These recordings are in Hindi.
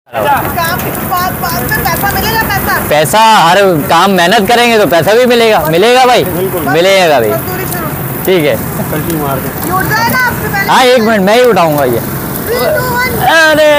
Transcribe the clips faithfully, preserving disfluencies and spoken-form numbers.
काम बाद बाद में पैसा मिलेगा। पैसा पैसा हर काम मेहनत करेंगे तो पैसा भी मिलेगा। मिलेगा भाई, मिलेगा भाई। मजदूरी शुरू। ठीक है, ये उठ जाए ना आपसे पहले। हाँ एक मिनट मैं ही उठाऊंगा ये। Three, two, one। अरे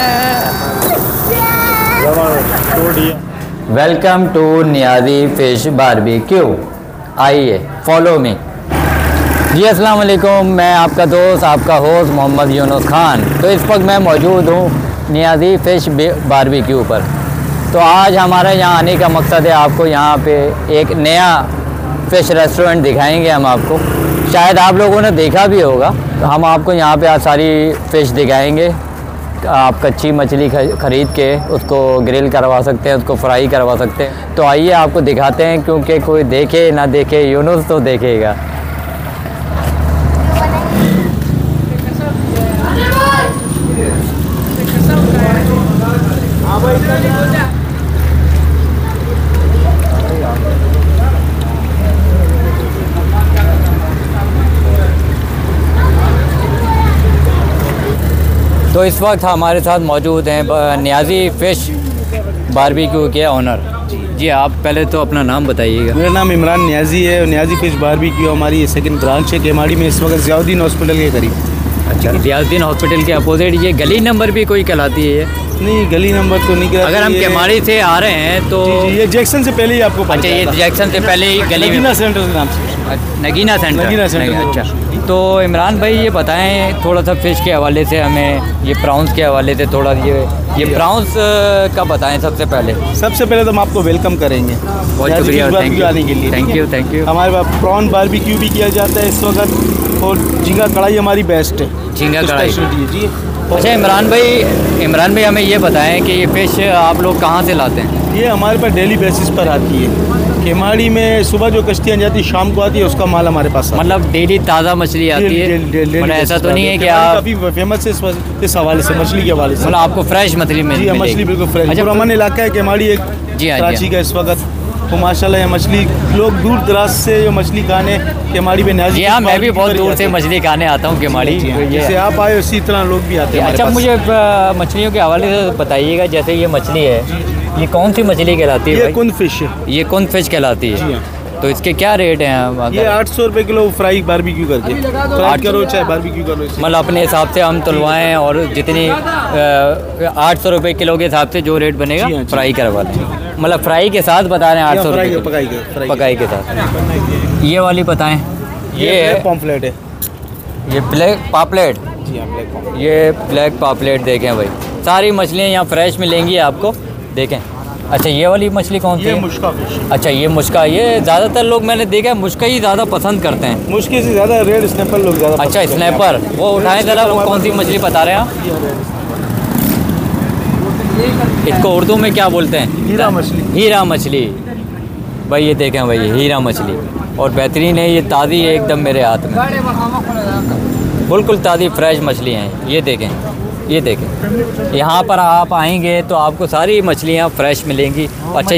welcome to Niazi fish barbecue. आइए फॉलो मी। जी अस्सलाम वालेकुम, मैं आपका दोस्त आपका होस्ट मोहम्मद यूनुस खान। तो इस वक्त मैं मौजूद हूँ नियाजी फ़िश बारबेक्यू पर। तो आज हमारे यहाँ आने का मकसद है आपको यहाँ पे एक नया फ़िश रेस्टोरेंट दिखाएंगे हम आपको। शायद आप लोगों ने देखा भी होगा। तो हम आपको यहाँ पे आज सारी फ़िश दिखाएंगे। आप कच्ची मछली ख़रीद के उसको ग्रिल करवा सकते हैं, उसको फ्राई करवा सकते हैं। तो आइए आपको दिखाते हैं, क्योंकि कोई देखे ना देखे यूनुस तो देखेगा। तो इस वक्त हमारे साथ मौजूद हैं नियाजी फ़िश बारबेक्यू के ऑनर। जी आप पहले तो अपना नाम बताइएगा। मेरा नाम इमरान नियाजी है और नियाजी फ़िश बारबेक्यू हमारी ये सेकंड ब्रांच है केमाड़ी में, इस वक्त ज़ियाउद्दीन हॉस्पिटल के करीब। अच्छा, ज़ियाउद्दीन हॉस्पिटल के अपोजिट। ये गली नंबर भी कोई कहलाती है? नहीं, गली नंबर तो नहीं कहलाती। अगर हम केमाड़ी से आ रहे हैं तो जी, जी, ये जैक्सन से पहले ही आपको। अच्छा, ये जैक्सन से पहले ही गली में नगीना सेंटर के नाम से। नगीना सेंटर। नगीना सेंटर। अच्छा, तो इमरान भाई ये बताएं थोड़ा सा फ़िश के हवाले से हमें, ये प्राउंस के हवाले से थोड़ा ये ये प्राउंस का बताएं सबसे पहले। सबसे पहले तो हम आपको वेलकम करेंगे, बहुत शुक्रिया, थैंक यू आने के लिए। Thank you thank you. हमारे पास प्रॉन बारबेक्यू भी किया जाता है इस वक्त, और झींगा कढ़ाई हमारी बेस्ट है। झींगा कढ़ाई जी। अच्छा इमरान भाई, इमरान भाई हमें ये बताएं कि ये फ़िश आप लोग कहाँ से लाते हैं? ये हमारे पास डेली बेसिस पर आती है। केमाड़ी में सुबह जो कश्तियाँ जाती है शाम को आती है, उसका माल हमारे पास। मतलब डेली ताज़ा मछली आती है? मतलब ऐसा तो नहीं है कि आप काफ़ी फेमस है इस हवाले से, मछली के हवाले से। मतलब आपको फ्रेश मछली मिल? जी मछली बिल्कुल फ्रेश। अच्छा, पुरअमन इलाका है केमाड़ी एक जी हाँ, कराची का इस वक्त। तो माशाल्लाह ये मछली लोग दूर दराज से जो मछली खाने केमाड़ी में नियाजी। जी हाँ, मैं भी बहुत दूर से मछली खाने आता हूँ केमाड़ी। जैसे आप आए उसी तरह लोग भी आते हैं। अच्छा, मुझे मछलियों के हवाले से बताइएगा, जैसे ये मछली है, ये कौन सी मछली कहलाती है? ये कुन फिश है। ये कुन फिश कहलाती है। तो इसके क्या रेट हैं? ये आठ सौ रुपये किलो फ्राई बारबेक्यू करके। फ्राई करो चाहे बारबेक्यू करो, मतलब अपने हिसाब से हम तुलवाएं और जितनी आठ सौ रुपये किलो के हिसाब से जो रेट बनेगा जी हाँ, फ्राई करवा दें। मतलब फ्राई के साथ बता रहे हैं आठ सौ रुपये पकाई के पकाई के साथ। ये वाली बताएं। ये पॉम्फ्लेट है। ये ब्लैक पापलेट। जी हाँ, ब्लैक पॉम्फ्लेट। ये ब्लैक पापलेट देखें भाई, सारी मछलियाँ यहाँ फ्रेश मिलेंगी आपको। देखें। अच्छा, ये वाली मछली कौन सी है? ये मुश्का फिश। अच्छा, ये मुश्का। ये ज़्यादातर लोग मैंने देखा है मुश्का ही ज़्यादा पसंद करते हैं। मुश्के से ज़्यादा रेड स्नैपर लोग ज़्यादा। अच्छा, स्नैपर। वो उठाएं ज़रा, वो कौन सी मछली बता रहे हैं आप? इसको उर्दू में क्या बोलते हैं? हीरा मछली। हीरा मछली भाई, ये देखें भाई, हीरा मछली। और बेहतरीन है, ये ताज़ी है एकदम मेरे हाथ में, बिल्कुल ताज़ी फ्रेश मछली हैं। ये देखें, ये देखें, यहाँ पर आप आएंगे तो आपको सारी मछलियाँ फ्रेश मिलेंगी। अच्छा,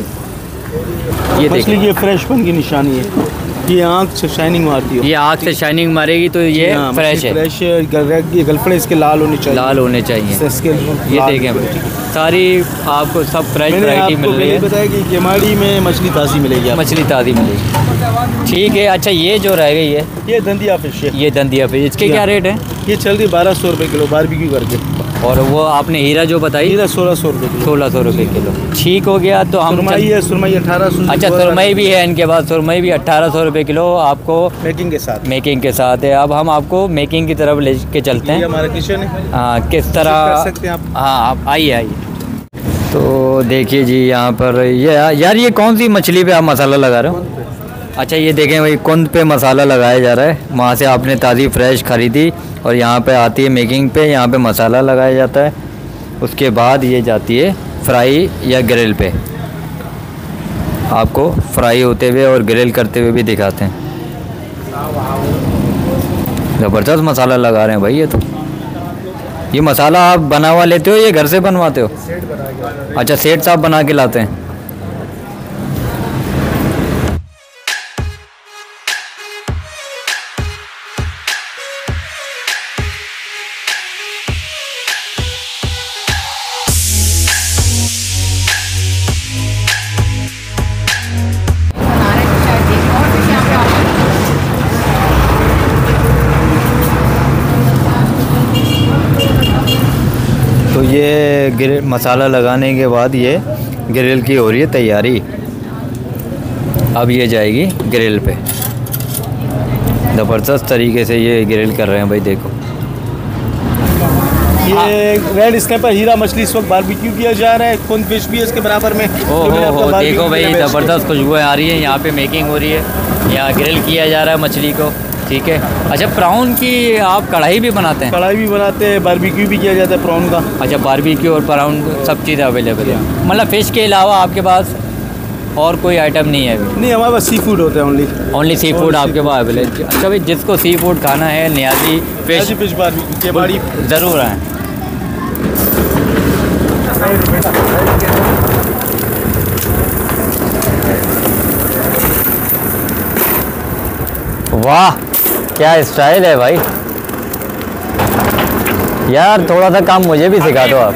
ये मछली की फ्रेशपन की निशानी है। ये आँख से शाइनिंग मारती है। ये आँख से शाइनिंग मारेगी तो ये फ्रेश है। फ्रेश है। ये गलफड़े इसके लाल होने चाहिए। लाल होने चाहिए। इसके ये देखें भाई, सारी आपको सब फ्रेश वैरायटी मिल रही है। बताया कि केमाड़ी में मछली ताज़ी मिलेगी। मछली ताज़ी मिलेगी, ठीक है। अच्छा, ये जो रह गई है, ये दंदिया फिश है। ये दंदिया फिश, इसके क्या रेट है? ये चल रही बारह सौ रुपये किलो बारबेक्यू करके। और वो आपने हीरा जो बताई? हीरा सोलह सौ रुपये किलो। सोलह सौ रुपये किलो, ठीक हो गया। तो हम सुरमई है, सुरमई अठारह सौ। अच्छा, सुरमई भी है इनके पास। सुरमई भी अट्ठारह सौ रुपये किलो आपको मेकिंग के साथ। मेकिंग के साथ है। अब हम आपको मेकिंग की तरफ ले के चलते हैं। ये हमारा किचन है। हाँ, किस तरह कर सकते हैं आप? हाँ, आप आइए आइए। तो देखिए जी, यहाँ पर ये यार ये कौन सी मछली पे आप मसाला लगा रहे हो? अच्छा, ये देखें भाई, कुंद पे मसाला लगाया जा रहा है। वहाँ से आपने ताज़ी फ्रेश ख़रीदी और यहाँ पे आती है मेकिंग पे, यहाँ पे मसाला लगाया जाता है। उसके बाद ये जाती है फ्राई या ग्रिल पे। आपको फ्राई होते हुए और ग्रिल करते हुए भी दिखाते हैं। ज़बरदस्त मसाला लगा रहे हैं भाई। ये तो ये मसाला आप बना हुआ लेते हो या घर से बनवाते हो? अच्छा, सेठ साहब बना के लाते हैं। ये ग्रिल मसाला लगाने के बाद ये ग्रिल की हो रही है तैयारी। अब ये जाएगी ग्रिल पे। ज़बरदस्त तरीके से ये ग्रिल कर रहे हैं भाई, देखो। ये रेड स्नैपर हीरा मछली इस वक्त बारबेक्यू किया जा रहा है। कौन फिश भी है इसके बराबर में। ओह हो, देखो भाई ज़बरदस्त खुशबुएं आ रही है। यहाँ पे मेकिंग हो रही है, यहाँ ग्रिल किया जा रहा है मछली को, ठीक है। अच्छा, प्राउन की आप कढ़ाई भी बनाते हैं? कढ़ाई भी बनाते हैं, बारबेक्यू भी किया जाता है प्राउन का। अच्छा, बारबेक्यू और प्राउन सब चीज़ अवेलेबल है, मतलब फ़िश के अलावा आपके पास और कोई आइटम नहीं है अभी? नहीं, हमारे पास सी फूड होता है ओनली। ओनली सी फूड आपके पास अवेलेबल। अच्छा भाई, जिसको सी फूड खाना है, नियाजी फिश फिश बारबेक्यू के बाड़ी ज़रूर आएँ। वाह, क्या स्टाइल है भाई यार। थोड़ा सा काम मुझे भी सिखा दो आप।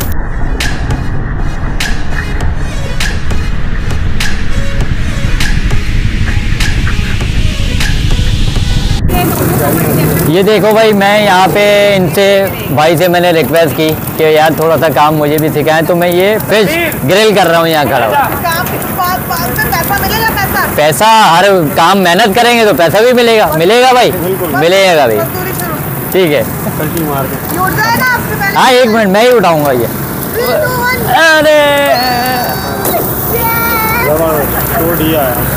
ये देखो भाई, मैं यहाँ पे इनसे भाई से मैंने रिक्वेस्ट की कि यार थोड़ा सा काम मुझे भी सिखाएं, तो मैं ये फिश ग्रिल कर रहा हूँ यहाँ खड़ा हूँ। काम बाद बाद में पैसा मिलेगा। पैसा पैसा हर काम मेहनत करेंगे तो पैसा भी मिलेगा। मिलेगा भाई, मिलेगा भाई, मजदूरी शुरू। ठीक है। कंटिन्यू मार दे। ये उठ जाए ना आपसे पहले। हाँ, एक मिनट, मैं ही उठाऊंगा ये। Three, two, one. अरे तो दिया है।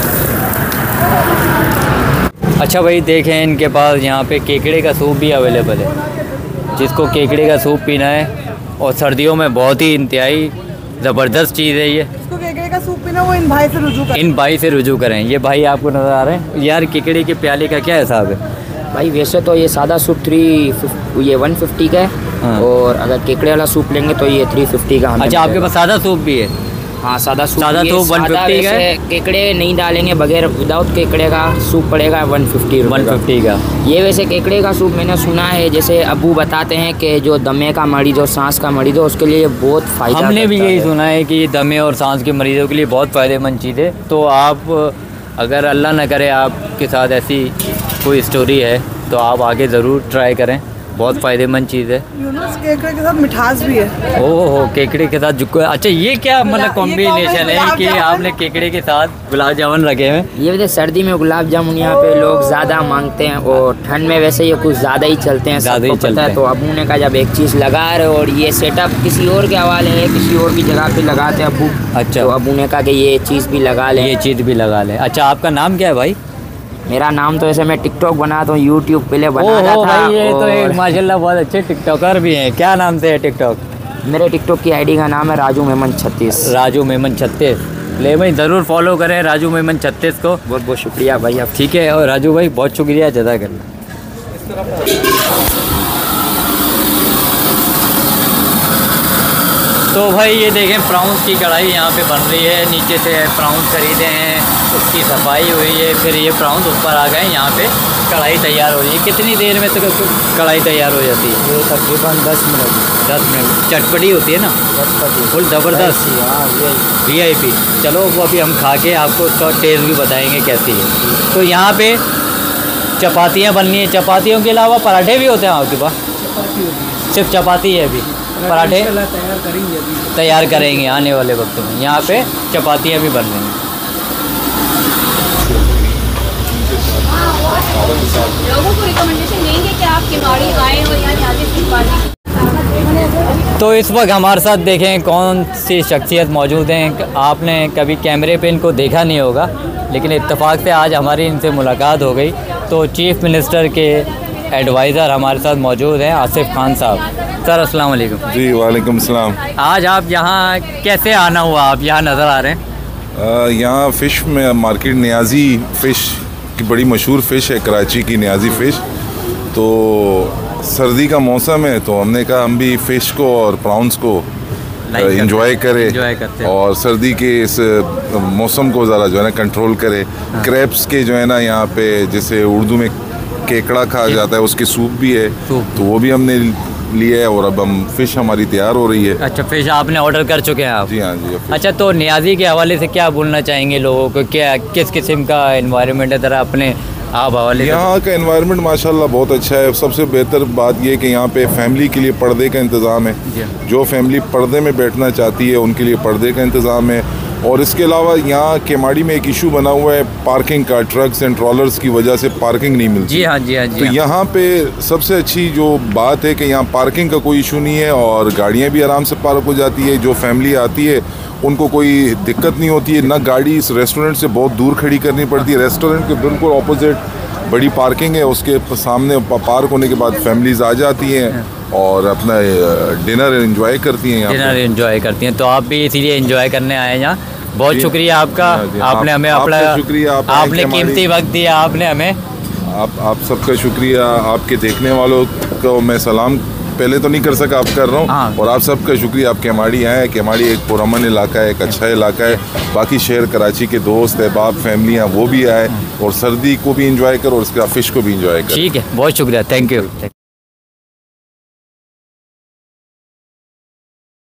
अच्छा भाई, देखें इनके पास यहाँ पे केकड़े का सूप भी अवेलेबल है। जिसको केकड़े का सूप पीना है और सर्दियों में बहुत ही इंतहाई ज़बरदस्त चीज़ है ये। इसको केकड़े का सूप पीना, वो इन भाई से रुजू कर। इन भाई से रुजू करें। ये भाई आपको नज़र आ रहे हैं यार, केकड़े के प्याले का क्या हिसाब है भाई? वैसे तो ये सादा सूप थ्री ये वन फिफ्टी का है। हाँ। और अगर केकड़े वाला सूप लेंगे तो ये थ्री फिफ्टी का हमें अच्छा, आपके मिलेगा। पास सादा सूप भी है? हाँ, सादा सूप। सादा ये सूप one fifty का है? वैसे केकड़े नहीं डालेंगे, बगैर विदाउट केकड़े का सूप पड़ेगा वन फिफ्टी वन फिफ्टी का। ये वैसे केकड़े का सूप मैंने सुना है, जैसे अबू बताते हैं कि जो दमे का मरीज और सांस का मरीज हो उसके लिए ये बहुत फ़ायदा। हमने भी करता यही है। सुना है कि ये दमे और सांस के मरीज़ों के लिए बहुत फ़ायदेमंद चीज़ है। तो आप अगर अल्लाह न करे आपके साथ ऐसी कोई स्टोरी है तो आप आगे ज़रूर ट्राई करें, बहुत फ़ायदेमंद चीज़ है। यूनुस केकड़े के साथ मिठास भी है। ओह हो, केकड़े के साथ जुक्को। अच्छा, ये क्या मतलब ये कॉम्बिनेशन है गुलाब कि जामुन। आपने केकड़े के साथ गुलाब जामुन रखे हैं? ये वैसे सर्दी में गुलाब जामुन यहाँ पे लोग ज़्यादा मांगते हैं और ठंड में वैसे ये कुछ ज़्यादा ही चलते हैं, ज़्यादा ही सबको पता चलते है। हैं। तो अबू ने कहा जब एक चीज़ लगा रहे हो और ये सेटअप किसी और के हवाले है, किसी और की जगह पे लगाते हैं अबू। अच्छा। तो अबू ने कहा कि ये चीज़ भी लगा लें। ये चीज़ भी लगा लें। अच्छा, आपका नाम क्या है भाई? मेरा नाम तो ऐसे मैं टिकटॉक बनाता हूँ, यूट्यूब पहले ओह बनाता हो था। भाई, ये तो और एक माशाल्लाह बहुत अच्छे टिकटॉकर भी हैं। क्या नाम से है टिकटॉक? मेरे टिकटॉक की आईडी का नाम है राजू मेमन छत्तीस। राजू मेमन छत्तीस। ले भाई, ज़रूर फॉलो करें राजू मेमन छत्तीस को। बहुत बहुत शुक्रिया भाई आप। ठीक है, और राजू भाई बहुत शुक्रिया जज़ा करना। तो भाई ये देखें, प्राउंस की कढ़ाई यहाँ पे बन रही है। नीचे से प्राउंस खरीदे हैं, उसकी सफाई हुई है, फिर ये प्राउंस ऊपर आ गए। यहाँ पे कढ़ाई तैयार हो रही है। कितनी देर में तक कढ़ाई तैयार हो जाती है? ये तकरीबन दस मिनट दस मिनट। चटपटी होती है ना, फुल ज़बरदस्त, वी आई पी। चलो वो अभी हम खा के आपको उसका टेस्ट भी बताएंगे कैसी है। तो यहाँ पे चपातियाँ बननी है। चपातियों के अलावा पराठे भी होते हैं आपके पास? सिर्फ चपाती है अभी? पराठे तैयार करेंगे अभी। तैयार करेंगे आने वाले वक्त में। यहाँ पे चपातियाँ भी बन रही हैं। लोगों को रिकमेंडेशन देंगे कि आप किमाड़ी आएँ और यहाँ न्याजी फिश बारबेक्यू। तो इस वक्त हमारे साथ देखें कौन सी शख्सियत मौजूद हैं। आपने कभी कैमरे पे इनको देखा नहीं होगा, लेकिन इत्तेफाक से आज हमारी इनसे मुलाकात हो गई। तो चीफ़ मिनिस्टर के एडवाइज़र हमारे साथ मौजूद हैं, आसिफ खान साहब। सर अस्सलाम वालेकुम। जी वालेकुम सलाम। आज आप यहाँ कैसे आना हुआ? आप यहाँ नज़र आ रहे हैं। अ, यहाँ फ़िश में मार्केट नियाजी फ़िश की बड़ी मशहूर फ़िश है, कराची की नियाजी फ़िश। तो सर्दी का मौसम है तो हमने कहा हम भी फ़िश को और प्राउंस को इंजॉय करें enjoy करते हैं। और सर्दी के इस मौसम को ज़रा जो है ना कंट्रोल करें। हाँ। क्रैप्स के जो है ना यहाँ पे जैसे उर्दू में केकड़ा कहा जाता है, उसके सूप भी है, सूप। तो वो भी हमने लिए है और अब हम फ़िश हमारी तैयार हो रही है। अच्छा, फिश आपने ऑर्डर कर चुके हैं आप? जी हाँ जी। अच्छा, तो नियाजी के हवाले से क्या बोलना चाहेंगे लोगों को? क्या किस किस्म का इन्वायरमेंट है? ज़रा अपने आप हवाले यहाँ का एनवायरनमेंट माशाल्लाह बहुत अच्छा है। सबसे बेहतर बात यह कि यहाँ पे फैमिली के लिए पर्दे का इंतज़ाम है। जो फैमिली पर्दे में बैठना चाहती है उनके लिए पर्दे का इंतज़ाम है। और इसके अलावा यहाँ केमाड़ी में एक इशू बना हुआ है पार्किंग का, ट्रक्स एंड ट्रॉलर्स की वजह से पार्किंग नहीं मिलती। जी हाँ जी हाँ जी तो हाँ। यहाँ पे सबसे अच्छी जो बात है कि यहाँ पार्किंग का कोई इशू नहीं है और गाड़ियाँ भी आराम से पार्क हो जाती है। जो फैमिली आती है उनको कोई दिक्कत नहीं होती है, ना गाड़ी इस रेस्टोरेंट से बहुत दूर खड़ी करनी पड़ती है। रेस्टोरेंट के बिल्कुल ऑपोजिट बड़ी पार्किंग है, उसके सामने पार्क होने के बाद फैमिलीज आ जाती हैं और अपना डिनर एंजॉय करती हैं। डिनर एंजॉय करती हैं, तो आप भी इसीलिए एंजॉय करने आए हैं यहाँ। बहुत शुक्रिया आपका, आपने हमें अपना शुक्रिया, आपने कीमती वक्त दिया आपने हमें। आप आप सबका शुक्रिया। आपके देखने वालों को मैं सलाम पहले तो नहीं कर सका, आप कर रहा हूँ। हाँ। और आप सबका शुक्रिया, आप केमाड़ी आए। केमाड़ी एक पुरअमन इलाका है, एक अच्छा इलाका है। बाकी शहर कराची के दोस्त अहबाब फैमिलियाँ वो भी आए और सर्दी को भी इंजॉय करो और उसके बाद फिश को भी इंजॉय करो। ठीक है, बहुत शुक्रिया, थैंक यू।